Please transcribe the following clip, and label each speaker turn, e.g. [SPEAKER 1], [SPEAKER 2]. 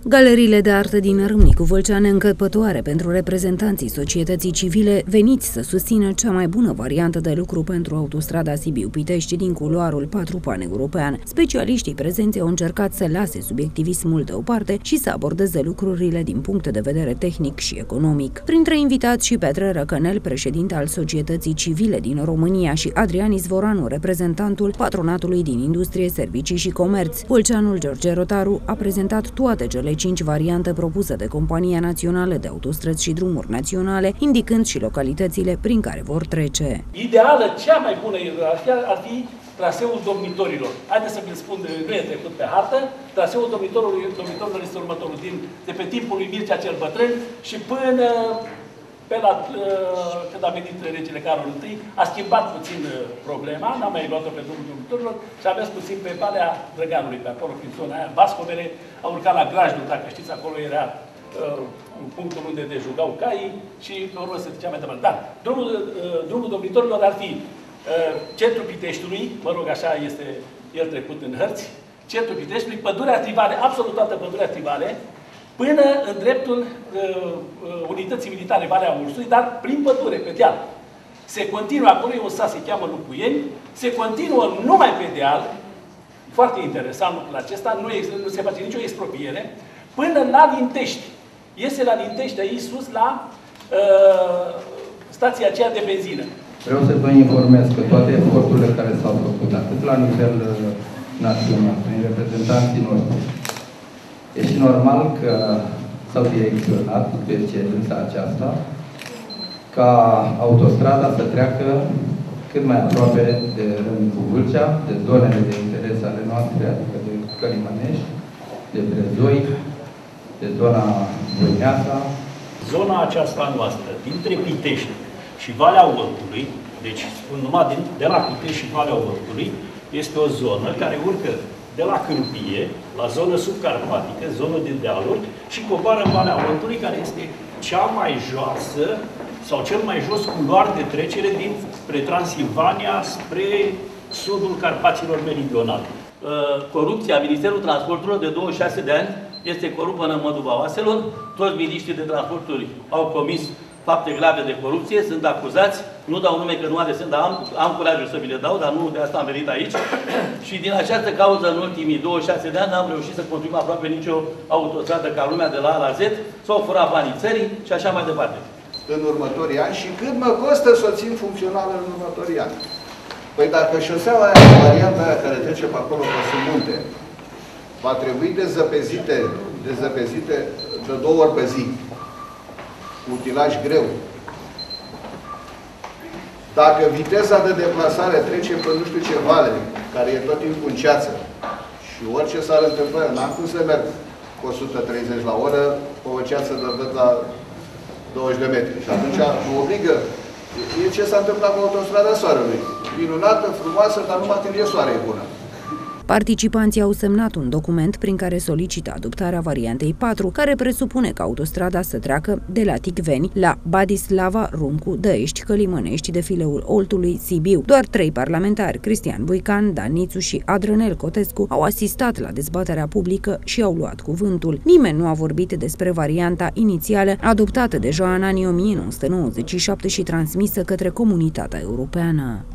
[SPEAKER 1] Galeriile de artă din Râmnicu Vâlcea neîncăpătoare pentru reprezentanții societății civile veniți să susțină cea mai bună variantă de lucru pentru autostrada Sibiu-Pitești din culoarul 4 pan-european. Specialiștii prezenți au încercat să lase subiectivismul deoparte și să abordeze lucrurile din punct de vedere tehnic și economic. Printre invitați și Petre Răcănel, președinte al societății civile din România, și Adrian Izvoranu, reprezentantul Patronatului din Industrie, Servicii și Comerț. Vâlceanul George Rotaru a prezentat toate cele 5 variante propuse de Compania Națională de Autostrăzi și Drumuri Naționale, indicând și localitățile prin care vor trece.
[SPEAKER 2] Ideală, cea mai bună ar fi traseul dormitorilor. Haideți să vi-l spun, nu e trecut pe hartă. Traseul dormitorilor este următorul, de pe timpul lui Mircea cel Bătrân și până pe la, când a venit regele Carol I, a schimbat puțin problema, n-a mai luat-o pe drumul dormitorilor și a mers puțin pe Valea Drăganului, pe acolo, prin zona aia, Bascovele, a urcat la Grajdul, dacă știți, acolo era punctul unde dejugau caii și pe urmă se ducea mai departe. Dar drumul dormitorilor ar fi centrul Piteștiului, mă rog, așa este el trecut în hărți, centrul Piteștiului, pădurea Trivale, absolut toată pădurea Trivale, până în dreptul unității militare Valea Ursului, dar prin pădure, pe deal. Se continuă, acolo e un sat, se cheamă Lucuieni, se continuă numai pe deal, foarte interesant lucrul acesta, nu se face nicio expropriere, până la Lintești. Iese la Lintești, aici sus, la stația aceea de benzină.
[SPEAKER 3] Vreau să vă informez că toate eforturile care s-au făcut, atât la nivel național, prin reprezentanții noștri, e și normal că s-au direcționat pe cerința aceasta ca autostrada să treacă cât mai aproape de Râmnicu Vâlcea, de zonele de interes ale noastre, adică de Călimănești, de Brezoi, de zona Voineasa.
[SPEAKER 2] Zona aceasta noastră, dintre Pitești și Valea Oltului, deci spun numai de la Pitești și Valea Oltului, este o zonă care urcă de la Câmpie, la zonă subcarpatică, zonă de dealuri, și coboară în Valea Oltului, care este cea mai joasă sau cel mai jos culoar de trecere spre Transilvania, spre sudul Carpaților Meridionali. Corupția, Ministerul Transporturilor de 26 de ani este corupt până în măduva oaselor. Toți miniștrii de transporturi au comis fapte grave de corupție, sunt acuzați, nu dau nume că nu are sens, dar am curajul să vi le dau, dar nu de asta am venit aici. Și din această cauză, în ultimii 26 de ani, n-am reușit să construim aproape nicio autostradă ca lumea de la A la Z, s-au furat banii țării și așa mai departe.
[SPEAKER 4] În următorii ani și cât mă costă să o țin funcțională în următorii ani? Păi dacă șoseaua aia, varianta aia care trece pe acolo pe sub munte, va trebui dezăpezite de 2 ori pe zi, cu utilaj greu. Dacă viteza de deplasare trece pe nu știu ce vale, care e tot timpul în ceață, și orice s-ar întâmpla, n-am cum să merg cu 130 la oră pe o ceață de văd la 20 de metri. Și atunci mă obligă. E ce s-a întâmplat cu autostrada Soarelui. Minunată, frumoasă, dar numai când e soare e bună.
[SPEAKER 1] Participanții au semnat un document prin care solicită adoptarea variantei 4, care presupune că autostrada să treacă de la Ticveni la Badislava, Rumcu, Dăiești, Călimănești, defileul Oltului, Sibiu. Doar 3 parlamentari, Cristian Buican, Dan Nițu și Adrănel Cotescu, au asistat la dezbaterea publică și au luat cuvântul. Nimeni nu a vorbit despre varianta inițială, adoptată deja în anii 1997 și transmisă către comunitatea europeană.